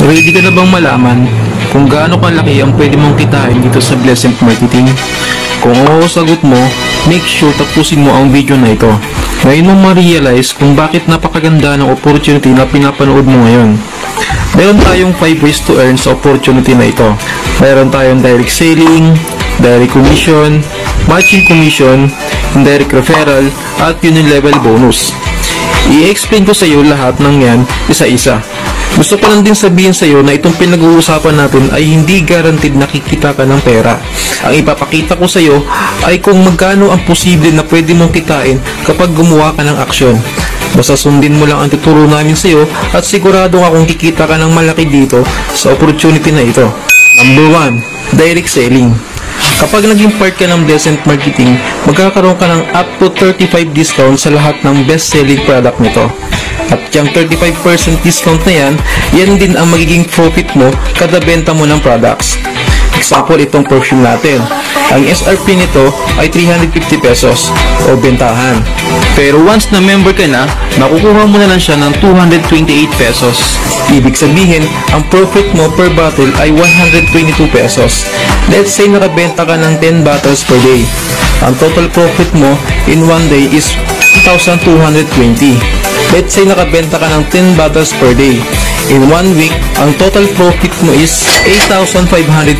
Ready ka na bang malaman kung gaano kalaki ang pwede mong kitain dito sa Blessent Marketing? Kung oo sagot mo, make sure tapusin mo ang video na ito. Ngayon mo ma-realize kung bakit napakaganda ng opportunity na pinapanood mo ngayon. Meron tayong 5 ways to earn sa opportunity na ito. Meron tayong direct selling, direct commission, matching commission, indirect referral, at unilevel bonus. I-explain ko sa iyo lahat ng yan isa-isa. Gusto ko lang din sabihin sa iyo na itong pinag-uusapan natin ay hindi guaranteed na kikita ka ng pera. Ang ipapakita ko sa iyo ay kung magkano ang posible na pwede mong kitain kapag gumawa ka ng aksyon. Basta sundin mo lang ang tuturo namin sa iyo at sigurado ka kung kikita ka ng malaki dito sa opportunity na ito. Number 1, direct selling. Kapag naging part ka ng Blessent Marketing, magkakaroon ka ng up to 35% discount sa lahat ng best-selling product nito. At yung 35% discount na yan din ang magiging profit mo kada benta mo ng products. Example, itong perfume natin. Ang SRP nito ay 350 pesos o bentahan. Pero once na member ka na, makukuha mo na lang siya ng 228 pesos. Ibig sabihin, ang profit mo per bottle ay 122 pesos. Let's say nakabenta ka ng 10 bottles per day. Ang total profit mo in one day is 1,220. Let's say nakabenta ka ng 10 bottles per day. In 1 week, ang total profit mo is 8,540.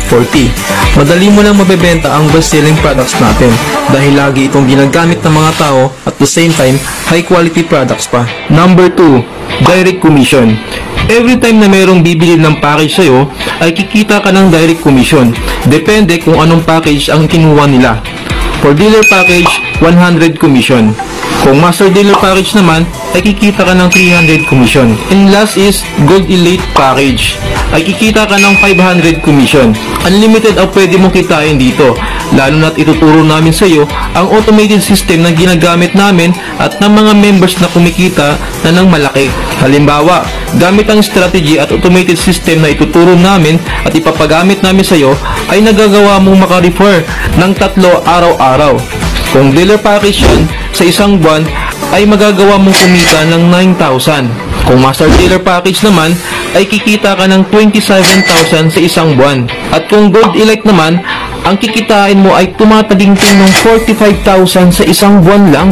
Madali mo lang mabebenta ang best-selling products natin dahil lagi itong ginagamit ng mga tao at the same time, high-quality products pa. Number 2, direct commission. Every time na mayroong bibili ng package sa'yo, ay kikita ka ng direct commission. Depende kung anong package ang kinuha nila. For dealer package, 100 commission. Kung master dealer package naman, ay kikita ka ng 300 commission. And last is gold elite package. Ay kikita ka ng 500 commission. Unlimited ang pwede mong kitain dito. Lalo na't ituturo namin sa iyo ang automated system na ginagamit namin at ng mga members na kumikita na ng malaki. Halimbawa, gamit ang strategy at automated system na ituturo namin at ipapagamit namin sa iyo, ay nagagawa mong maka-refer ng 3 araw-araw. Kung dealer package yan, sa isang buwan ay magagawa mong kumita ng 9,000. Kung master dealer package naman, ay kikita ka ng 27,000 sa isang buwan. At kung gold elite naman, ang kikitain mo ay tumatagingting ng 45,000 sa isang buwan lang.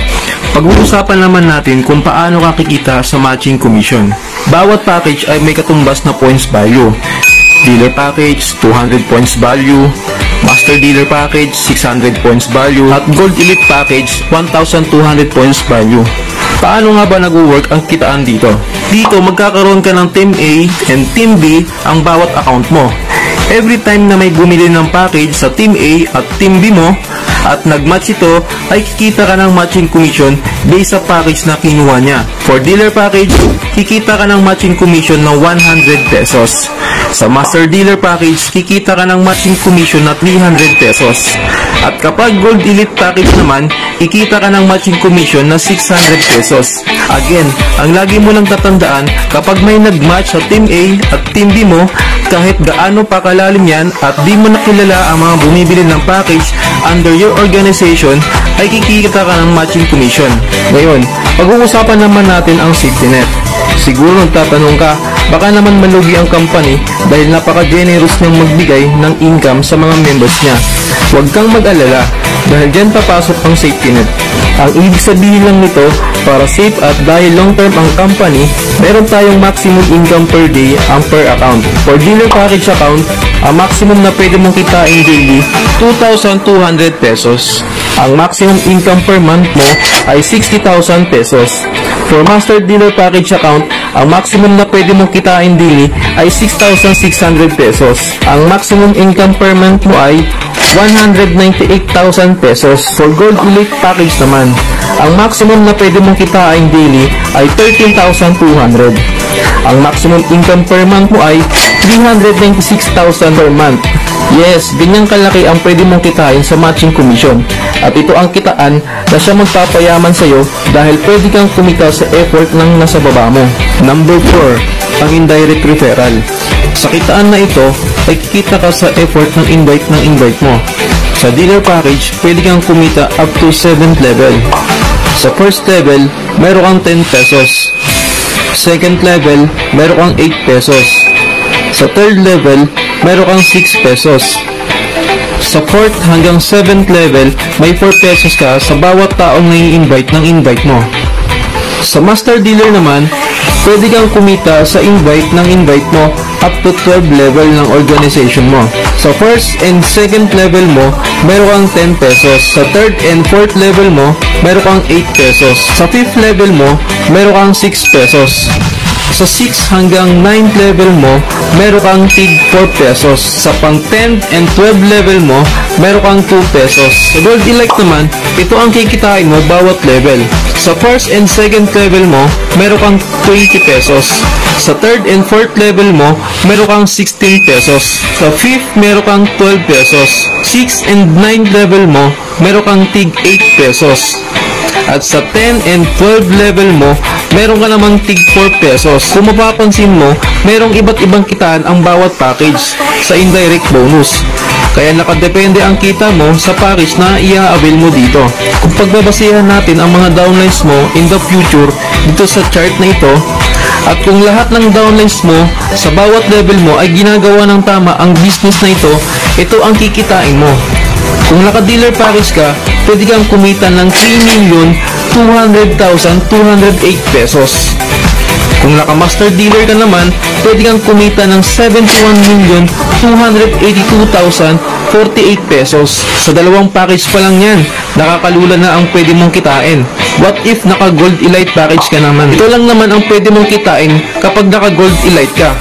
Pag-uusapan naman natin kung paano ka kikita sa matching commission. Bawat package ay may katumbas na points value. Dealer package, 200 points value. Master dealer package, 600 points value. At gold elite package, 1,200 points value. Paano nga ba nag-work ang kitaan dito? Dito magkakaroon ka ng Team A and Team B ang bawat account mo. Every time na may bumili ng package sa Team A at Team B mo at nag-match ito, ay kikita ka ng matching commission based sa package na kinuha niya. For dealer package, kikita ka ng matching commission ng 100 pesos. Sa master dealer package, kikita ka ng matching commission na 300 pesos. At kapag gold elite package naman, kikita ka ng matching commission na 600 pesos. Again, ang lagi mo lang tatandaan, kapag may nag-match sa Team A at Team B mo, kahit gaano pa kalalim yan at di mo nakilala ang mga bumibili ng package under your organization, ay kikita ka ng matching commission. Ngayon, pag-uusapan naman natin ang safety net. Siguro nagtatanong ka, baka naman malugi ang company dahil napaka-generous niyang magbigay ng income sa mga members niya. Huwag kang mag-alala dahil dyan papasok ang safety net. Ang ibig sabihin lang nito, para safe at dahil long term ang company, meron tayong maximum income per day ang per account. For dealer package account, ang maximum na pwede mong kitain daily, 2,200 pesos. Ang maximum income per month mo ay 60,000 pesos. For master dealer package account, ang maximum na pwede mong kitain daily ay 6,600 pesos. Ang maximum income per month mo ay 198,000 pesos. For gold elite package naman, ang maximum na pwede mong kitain daily ay 13,200. Ang maximum income per month mo ay 396,000 per month. Yes, ganyang kalaki ang pwede mong kitain sa matching commission. At ito ang kitaan na siya magpapayaman sa iyo dahil pwede kang kumita sa effort ng nasa baba mo. Number 4, ang indirect referral. Sa kitaan na ito, ay kikita ka sa effort ng invite mo. Sa dealer package, pwede kang kumita up to 7th level. Sa first level, meron kang 10 pesos. second level, meron kang 8 pesos. Sa third level, meron kang 6 pesos. Sa 4th hanggang 7th level, may 4 pesos ka sa bawat taong nai-invite ng invite mo. Sa master dealer naman, pwede kang kumita sa invite ng invite mo up to 12 level ng organization mo. Sa first and second level mo, meron kang 10 pesos. Sa third and fourth level mo, meron kang 8 pesos. Sa fifth level mo, meron kang 6 pesos. Sa 6 hanggang 9th level mo, meron kang tig 4 pesos. Sa pang 10th and 12 level mo, meron kang 2 pesos. Sa Gold Elite naman, ito ang kikitain mo bawat level. Sa first and second level mo, meron kang 20 pesos. Sa third and fourth level mo, meron kang 16 pesos. Sa fifth, meron kang 12 pesos. 6 and 9 level mo, meron kang tig 8 pesos. At sa 10 and 12 level mo, meron ka namang tig 4 pesos. Kung mapapansin mo, merong iba't ibang kitaan ang bawat package sa indirect bonus. Kaya nakadepende ang kita mo sa package na i-avail mo dito. Kung pagbabasihan natin ang mga downlines mo in the future dito sa chart na ito, at kung lahat ng downlines mo sa bawat level mo ay ginagawa ng tama ang business na ito ang kikitain mo. Kung naka-dealer package ka, pwede kang kumita ng 3,200,208 pesos. Kung naka-master dealer ka naman, pwede kang kumita ng 71,282,048 pesos. Sa dalawang package pa lang yan, nakakalula na ang pwede mong kitain. What if naka-Gold Elite package ka naman? Ito lang naman ang pwede mong kitain kapag naka-Gold Elite ka.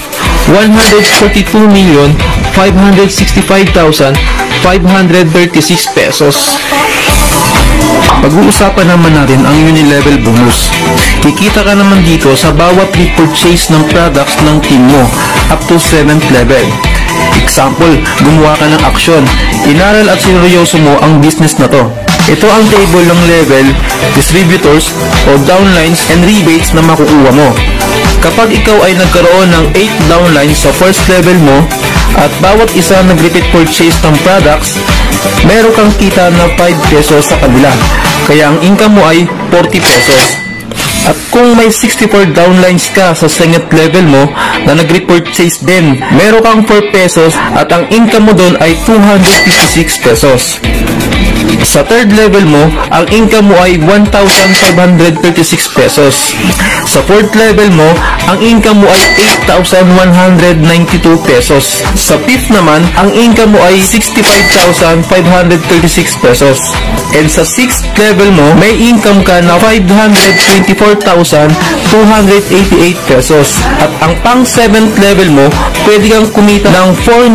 142,565,536 pesos. Pag-uusapan naman natin ang Unilevel bonus. Kikita ka naman dito sa bawat repurchase ng products ng team mo up to 7th level. Example, gumawa ka ng aksyon. Inaral at sineryoso mo ang business na to. Ito ang table ng level, distributors, o downlines and rebates na makukuha mo. Kapag ikaw ay nagkaroon ng 8 downlines sa first level mo at bawat isa nag-repeat purchase ng products, meron kang kita na 5 pesos sa kabila. Kaya ang income mo ay 40 pesos. At kung may 64 downlines ka sa second level mo na nag-repurchase din, meron kang 4 pesos at ang income mo doon ay 256 pesos. Sa third level mo, ang income mo ay 1,536 pesos. Sa fourth level mo, ang income mo ay 8,192 pesos. Sa fifth naman, ang income mo ay 65,536 pesos. And sa sixth level mo, may income ka na 524,288 pesos. At ang pang seventh level mo, pwede kang kumita ng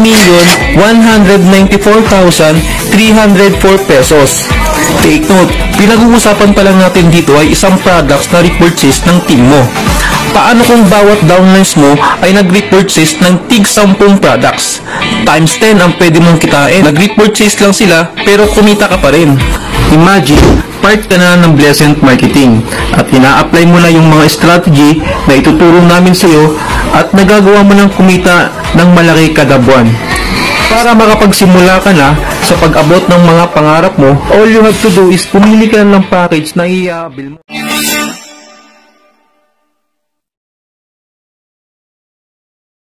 4,194,304 pesos. Take note, pinag-uusapan pa lang natin dito ay isang products na repurchase ng team mo. Paano kung bawat downlines mo ay nag-repurchase ng tig 10 products? Times 10 ang pwede mong kitain. Nag-repurchase lang sila pero kumita ka pa rin. Imagine, part ka na ng Blessent Marketing at ina-apply mo na yung mga strategy na ituturo namin sa iyo at nagagawa mo ng kumita ng malaki kada buwan. Para makapagsimula ka na sa pag-abot ng mga pangarap mo, all you have to do is pumili ka ng package na i-avail mo.